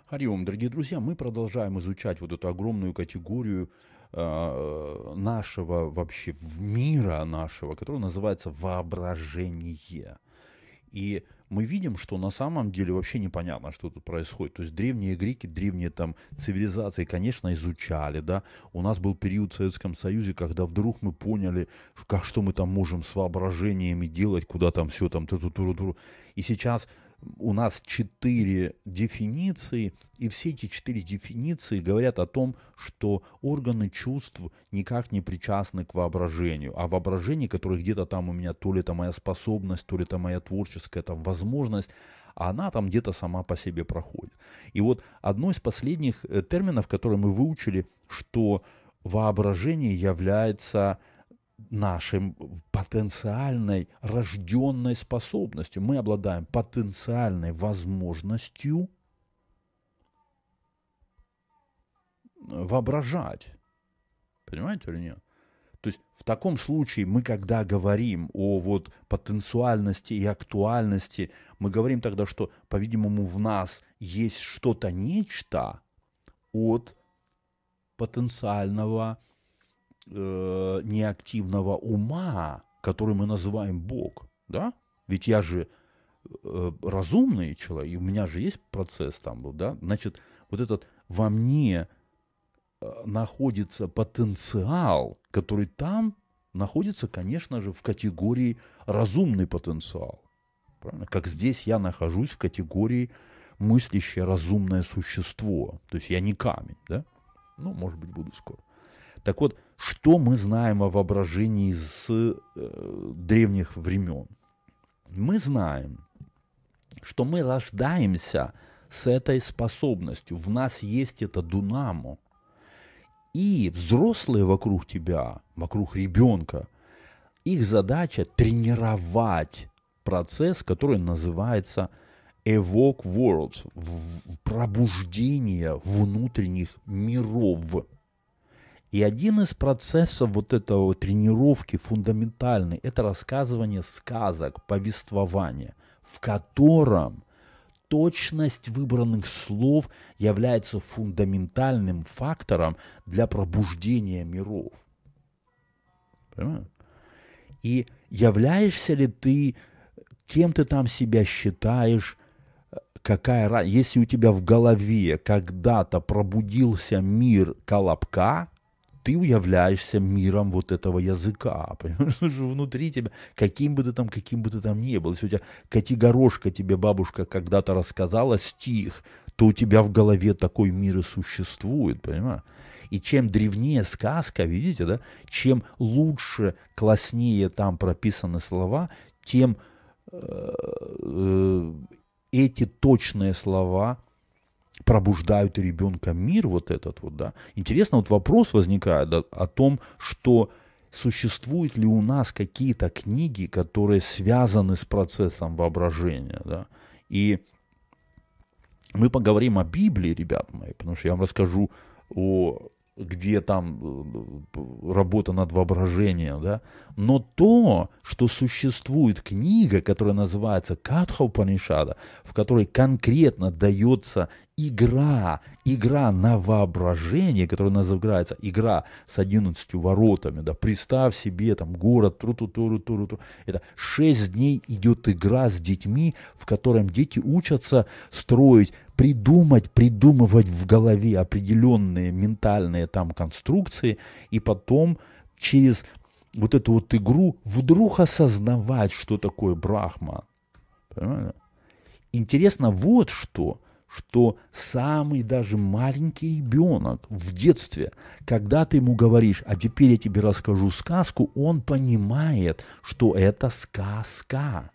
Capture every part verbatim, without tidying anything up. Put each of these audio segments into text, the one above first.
Хариом, дорогие друзья, мы продолжаем изучать вот эту огромную категорию э, нашего вообще в- мира нашего, который называется воображение. И мы видим, что на самом деле вообще непонятно, что тут происходит. То есть древние греки, древние там цивилизации, конечно, изучали, да. У нас был период в Советском Союзе, когда вдруг мы поняли, ш- как, что мы там можем с воображениями делать, куда там все там. Ту-ту-ту-ту. И сейчас у нас четыре дефиниции, и все эти четыре дефиниции говорят о том, что органы чувств никак не причастны к воображению, а воображение, которое где-то там у меня, то ли это моя способность, то ли это моя творческая там возможность, она там где-то сама по себе проходит. И вот одно из последних э, терминов, которые мы выучили, что воображение является нашей потенциальной рожденной способностью. Мы обладаем потенциальной возможностью воображать. Понимаете или нет? То есть в таком случае мы, когда говорим о вот потенциальности и актуальности, мы говорим тогда, что, по-видимому, в нас есть что-то, нечто от потенциального э, неактивного ума, который мы называем Бог, да? Ведь я же э, разумный человек, и у меня же есть процесс там был, да? Значит, вот этот во мне э, находится потенциал, который там находится, конечно же, в категории разумный потенциал. Правильно? Как здесь я нахожусь в категории мыслящее разумное существо. То есть я не камень, да? Ну, может быть, буду скоро. Так вот, что мы знаем о воображении с э, древних времен? Мы знаем, что мы рождаемся с этой способностью. В нас есть это дунамо. И взрослые вокруг тебя, вокруг ребенка, их задача тренировать процесс, который называется evoke worlds, пробуждение внутренних миров. И один из процессов вот этого тренировки фундаментальный – это рассказывание сказок, повествование, в котором точность выбранных слов является фундаментальным фактором для пробуждения миров. Понимаешь? И являешься ли ты, кем ты там себя считаешь, какая разница, если у тебя в голове когда-то пробудился мир колобка, ты являешься миром вот этого языка, понимаешь, что внутри тебя, каким бы ты там, каким бы ты там ни был, если у тебя Котигорошка тебе бабушка когда-то рассказала стих, то у тебя в голове такой мир и существует, понимаешь? И чем древнее сказка, видите, да, чем лучше, класснее там прописаны слова, тем э, э, эти точные слова пробуждают у ребенка мир вот этот вот, да. Интересно, вот вопрос возникает да, о том, что существуют ли у нас какие-то книги, которые связаны с процессом воображения, да. И мы поговорим о Библии, ребят мои, потому что я вам расскажу о где там работа над воображением, да, но то, что существует книга, которая называется Катха Упанишада, в которой конкретно дается игра, игра на воображение, которая называется игра с одиннадцатью воротами, да, представь себе там город, тру-ту-туру-туру-туру, это шесть дней идет игра с детьми, в котором дети учатся строить, придумать, придумывать в голове определенные ментальные там конструкции, и потом через вот эту вот игру вдруг осознавать, что такое Брахма. Понимаете? Интересно вот что, что самый даже маленький ребенок в детстве, когда ты ему говоришь, а теперь я тебе расскажу сказку, он понимает, что это сказка.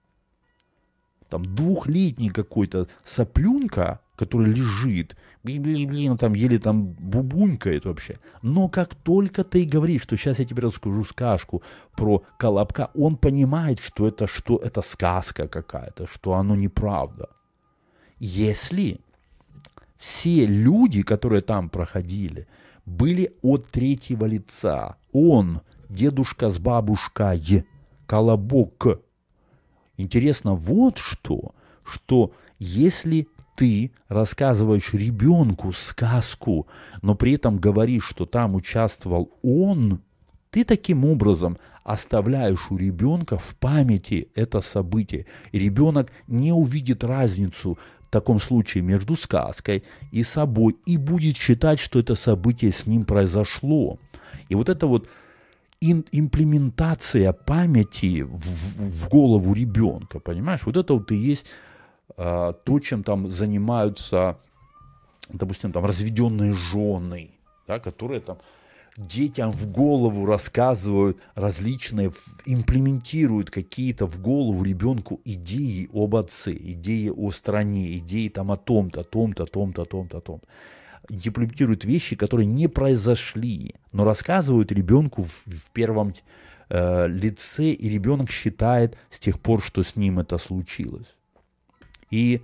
Там двухлетний какой-то соплюнька, который лежит, блин, там еле там бубунькает вообще. Но как только ты говоришь, что сейчас я тебе расскажу сказку про колобка, он понимает, что это, что это сказка какая-то, что оно неправда. Если все люди, которые там проходили, были от третьего лица, он, дедушка с бабушкой, колобок. Интересно вот что, что если ты рассказываешь ребенку сказку, но при этом говоришь, что там участвовал он, ты таким образом оставляешь у ребенка в памяти это событие. И ребенок не увидит разницу в таком случае между сказкой и собой и будет считать, что это событие с ним произошло. И вот это вот имплементация памяти в, в голову ребенка, понимаешь? Вот это вот и есть а, то, чем там занимаются, допустим, там разведенные жены, да, которые там детям в голову рассказывают различные, имплементируют какие-то в голову ребенку идеи об отце, идеи о стране, идеи там о том-то, о том-то, о том-то, о том-то, о том-то. Имплементируют вещи, которые не произошли, но рассказывают ребенку в, в первом э, лице, и ребенок считает с тех пор, что с ним это случилось. И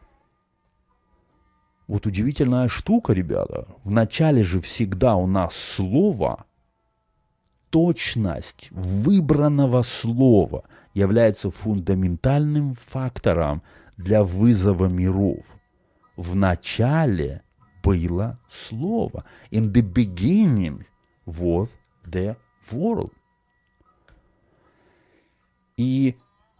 вот удивительная штука, ребята. Вначале же всегда у нас слово, точность выбранного слова является фундаментальным фактором для вызова миров. Вначале было слово. In the beginning was the world. И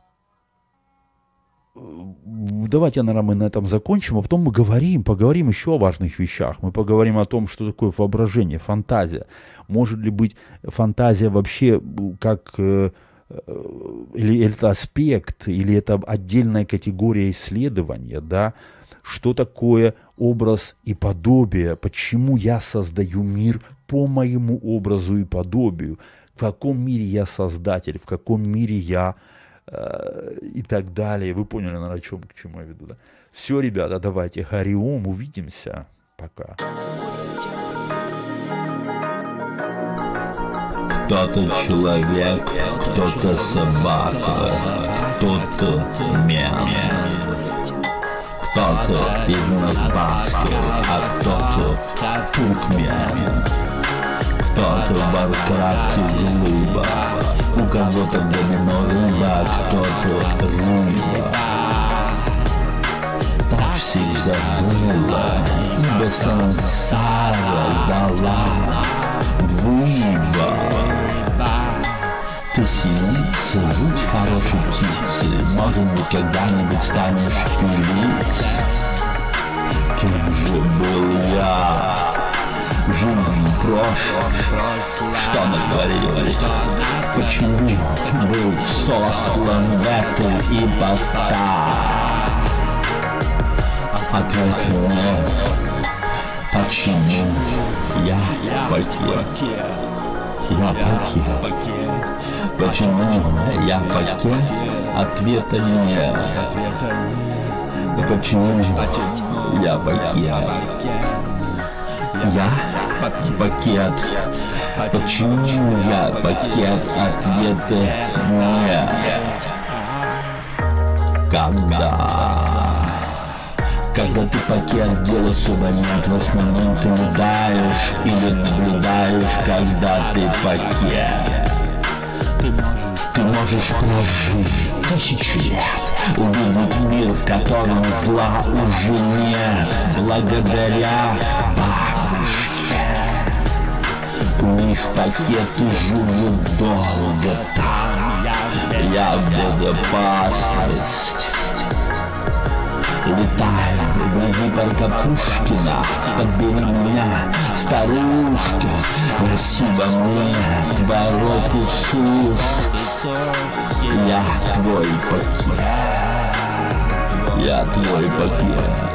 давайте, наверное, мы на этом закончим, а потом мы говорим, поговорим еще о важных вещах. Мы поговорим о том, что такое воображение, фантазия. Может ли быть фантазия вообще как э, или это аспект, или это отдельная категория исследования, да? Что такое образ и подобие? Почему я создаю мир по моему образу и подобию? В каком мире я создатель? В каком мире я э, и так далее? Вы поняли, наверное, чем, к чему я веду, да? Все, ребята, давайте, Хариом, увидимся. Пока. Кто-то человек, кто-то собака, кто-то мент. Кто-то из нас баскет, а кто-то туркмен. Кто-то в Варкрафте глыба, у кого-то в домино рыба, кто-то румба. Так всегда было, ибо сансара дала выбор. Ты синица, будь хорошей птицей, может быть, когда-нибудь станешь певицей. Кем же был я в жизни прошлой? Что натворил? Почему был сослан в эту ипостась? Ответь мне, почему я пакет? Я пакет. Почему я пакет? Ответа нет. Почему я пакет? Я пакет. Почему я пакет? Ответа нет. Когда? Когда ты пакет, дела особо нет. В основном ты наблюдаешь или наблюдаешь, когда ты пакет. Ты можешь прожить тысячи лет, увидеть мир, в котором зла уже нет, благодаря бабушке. У них пакеты живут долго там, я в безопасности. Летаю вблизи парка Пушкина, подбери меня, старушка, неси во мне творог и сушь. Я твой пакет, я твой пакет.